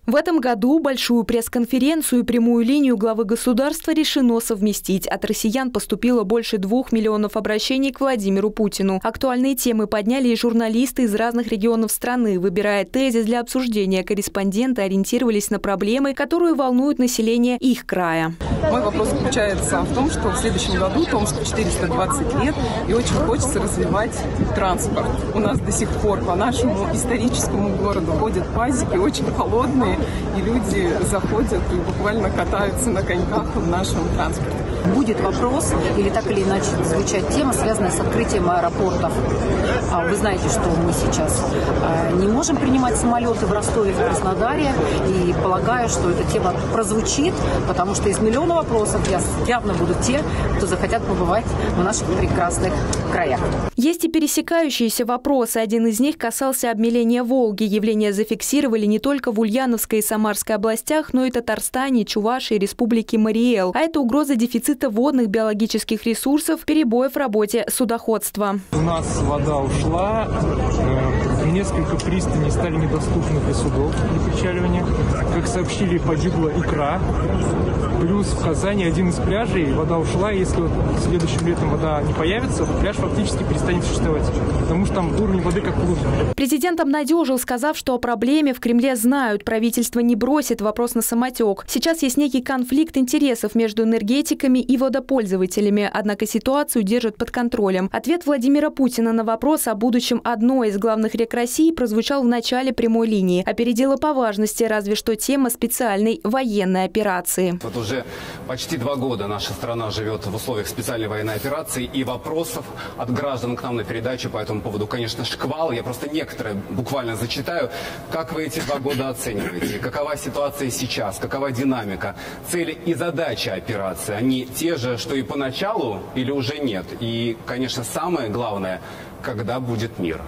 В этом году большую пресс-конференцию и прямую линию главы государства решено совместить. От россиян поступило больше 2 миллионов обращений к Владимиру Путину. Актуальные темы подняли и журналисты из разных регионов страны. Выбирая тезис для обсуждения, корреспонденты ориентировались на проблемы, которые волнуют население их края. Мой вопрос заключается в том, что в следующем году Томску 420 лет, и очень хочется развивать транспорт. У нас до сих пор по нашему историческому городу ходят пазики, очень холодные, и люди заходят и буквально катаются на коньках в нашем транспорте. Будет вопрос, или так или иначе звучать тема, связанная с открытием аэропортов. Вы знаете, что мы сейчас не можем принимать самолеты в Ростове, в Краснодаре, и полагаю, что эта тема прозвучит, потому что из миллиона вопросов явно будут те, кто захотят побывать в наших прекрасных краях. Есть и пересекающиеся вопросы. Один из них касался обмеления Волги. Явление зафиксировали не только в Ульяновской и Самарской областях, но и Татарстане, Чувашии и Республике Мариэл. А это угроза дефицита водных биологических ресурсов, перебоев в работе судоходства. У нас вода ушла, несколько пристаней стали недоступны для судов для причаливания. Как сообщили, погибла икра. Плюс в Казани один из пляжей, вода ушла, и если следующим летом вода не появится, то пляж фактически перестанет существовать, потому что там уровень воды как в луже. Президент обнадежил, сказав, что о проблеме в Кремле знают, правительство не бросит вопрос на самотек. Сейчас есть некий конфликт интересов между энергетиками и водопользователями, однако ситуацию держат под контролем. Ответ Владимира Путина на вопрос о будущем одной из главных рек России прозвучал в начале прямой линии. Опередила по важности разве что тема специальной военной операции. Вот уже почти 2 года наша страна живет в условиях специальной военной операции, и вопросов от граждан к нам на передачу по этому поводу, конечно, шквал. Я просто некоторые буквально зачитаю. Как вы эти 2 года оцениваете? Какова ситуация сейчас? Какова динамика? Цели и задачи операции, они те же, что и поначалу, или уже нет? И, конечно, самое главное, когда будет мир?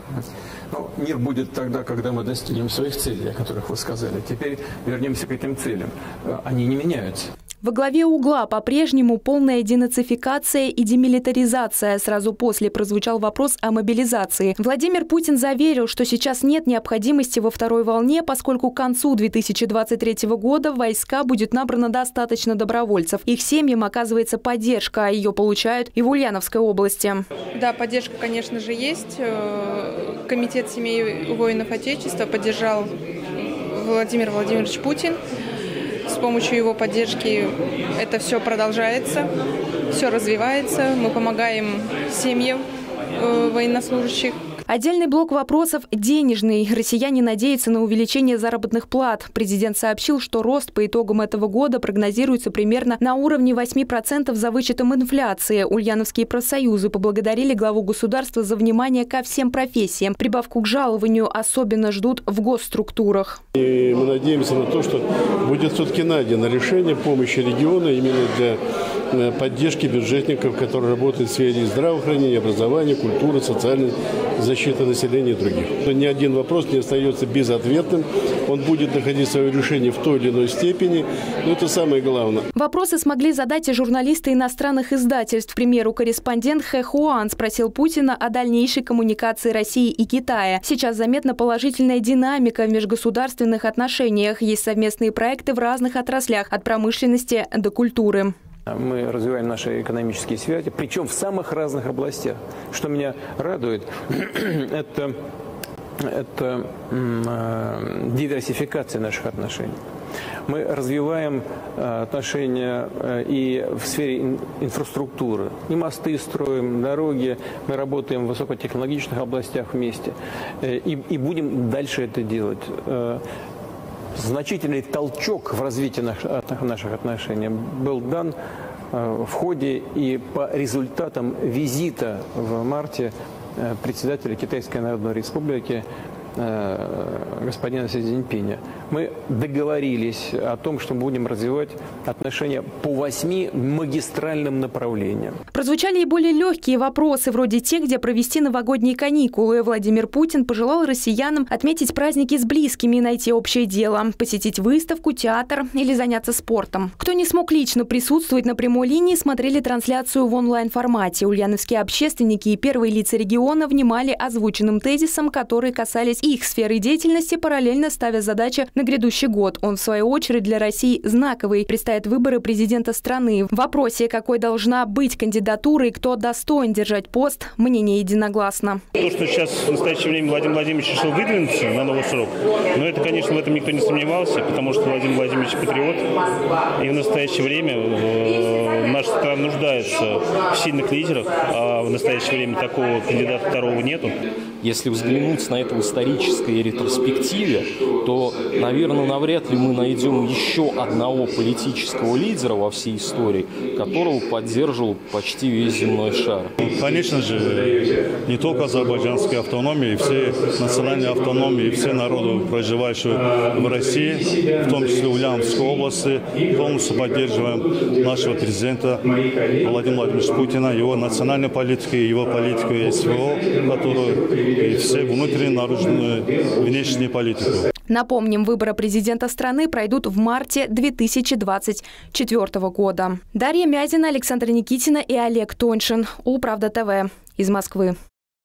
Мир будет тогда, когда мы достигнем своих целей, о которых вы сказали. Теперь вернемся к этим целям. Они не меняются. Во главе угла по-прежнему полная денацификация и демилитаризация. Сразу после прозвучал вопрос о мобилизации. Владимир Путин заверил, что сейчас нет необходимости во второй волне, поскольку к концу 2023 года в войска будет набрано достаточно добровольцев. Их семьям оказывается поддержка, а ее получают и в Ульяновской области. Да, поддержка, конечно же, есть. Комитет семей воинов Отечества поддержал Владимир Владимирович Путин. С помощью его поддержки это все продолжается, все развивается. Мы помогаем семьям военнослужащих. Отдельный блок вопросов – денежный. Россияне надеются на увеличение заработных плат. Президент сообщил, что рост по итогам этого года прогнозируется примерно на уровне 8% за вычетом инфляции. Ульяновские профсоюзы поблагодарили главу государства за внимание ко всем профессиям. Прибавку к жалованию особенно ждут в госструктурах. И мы надеемся на то, что будет все-таки найдено решение помощи региона именно для поддержки бюджетников, которые работают в сфере здравоохранения, образования, культуры, социальной защиты населения и других. Ни один вопрос не остается безответным. Он будет находить свое решение в той или иной степени, но это самое главное. Вопросы смогли задать и журналисты иностранных издательств. К примеру, корреспондент Хэ Хуан спросил Путина о дальнейшей коммуникации России и Китая. Сейчас заметна положительная динамика в межгосударственных отношениях. Есть совместные проекты в разных отраслях, от промышленности до культуры. Мы развиваем наши экономические связи, причем в самых разных областях. Что меня радует, это диверсификация наших отношений. Мы развиваем отношения и в сфере инфраструктуры. И мосты строим, дороги. Мы работаем в высокотехнологичных областях вместе. И будем дальше это делать. Значительный толчок в развитии наших отношений был дан в ходе и по результатам визита в марте председателя Китайской Народной Республики господина Си Цзиньпиня. Мы договорились о том, что будем развивать отношения по 8 магистральным направлениям. Прозвучали и более легкие вопросы, вроде тех, где провести новогодние каникулы. Владимир Путин пожелал россиянам отметить праздники с близкими и найти общее дело, посетить выставку, театр или заняться спортом. Кто не смог лично присутствовать на прямой линии, смотрели трансляцию в онлайн-формате. Ульяновские общественники и первые лица региона внимали озвученным тезисам, которые касались их сферы деятельности, параллельно ставя задачи На грядущий год он, в свою очередь, для России знаковый. Предстоят выборы президента страны. В вопросе, какой должна быть кандидатура и кто достоин держать пост, мнение единогласно. То, что сейчас в настоящее время Владимир Владимирович решил выдвинуться на новый срок, но это, конечно, в этом никто не сомневался, потому что Владимир Владимирович патриот. И в настоящее время наша страна нуждается в сильных лидерах, а в настоящее время такого кандидата второго нету. Если взглянуть на это в исторической ретроспективе, то, наверное, навряд ли мы найдем еще одного политического лидера во всей истории, которого поддерживал почти весь земной шар. Конечно же, не только азербайджанская автономия, и все национальные автономии, и все народы, проживающие в России, в том числе в Ульяновской области, полностью поддерживаем нашего президента Владимира Владимировича Путина, его национальной политикой, его политикой СВО, которую и все внутренние, наружные, внешние политику. Напомним, выборы президента страны пройдут в марте 2024 года. Дарья Мязина, Александр Никитина и Олег Тоньшин. Улправда ТВ из Москвы.